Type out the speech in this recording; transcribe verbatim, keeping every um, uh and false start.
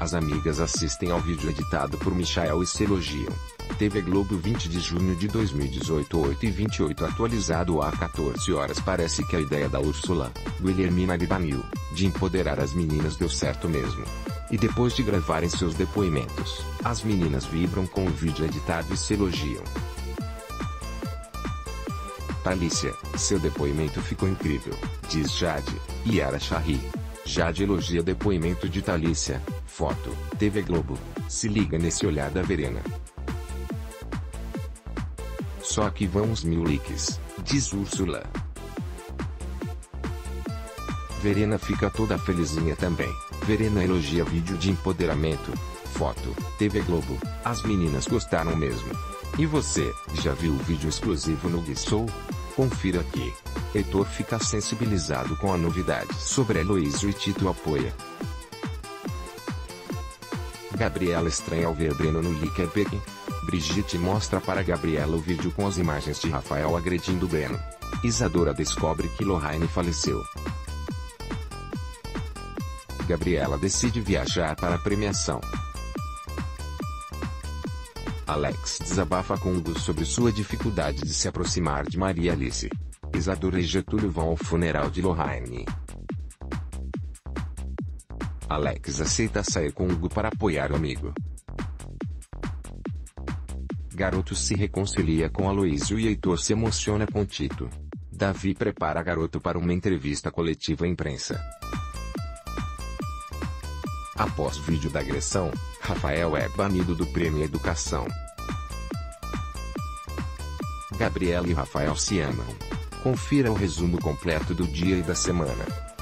As amigas assistem ao vídeo editado por Michael e se elogiam. T V Globo, vinte de junho de dois mil e dezoito, oito e vinte e oito, atualizado a quatorze horas. Parece que a ideia da Úrsula, Guilhermina Bibanil, de empoderar as meninas deu certo mesmo. E depois de gravarem seus depoimentos, as meninas vibram com o vídeo editado e se elogiam. Thalícia, seu depoimento ficou incrível, diz Jade. Yara Charri. Jade elogia depoimento de Thalícia. Foto, T V Globo. Se liga nesse olhar da Verena. Só que vão os mil likes, diz Úrsula. Verena fica toda felizinha também. Verena elogia vídeo de empoderamento. Foto, T V Globo. As meninas gostaram mesmo. E você, já viu o vídeo exclusivo no Guissou? Confira aqui. Heitor fica sensibilizado com a novidade sobre Heloísio e Tito apoia. Gabriela estranha ao ver Breno no Liquebeck. Brigitte mostra para Gabriela o vídeo com as imagens de Rafael agredindo Breno. Isadora descobre que Lohane faleceu. Gabriela decide viajar para a premiação. Alex desabafa com Hugo sobre sua dificuldade de se aproximar de Maria Alice. Isadora e Getúlio vão ao funeral de Lohane. Alex aceita sair com Hugo para apoiar o amigo. Garoto se reconcilia com Aloísio e Heitor se emociona com Tito. Davi prepara Garoto para uma entrevista coletiva à imprensa. Após vídeo da agressão, Rafael é banido do Prêmio Educação. Gabriela e Rafael se amam. Confira o resumo completo do dia e da semana.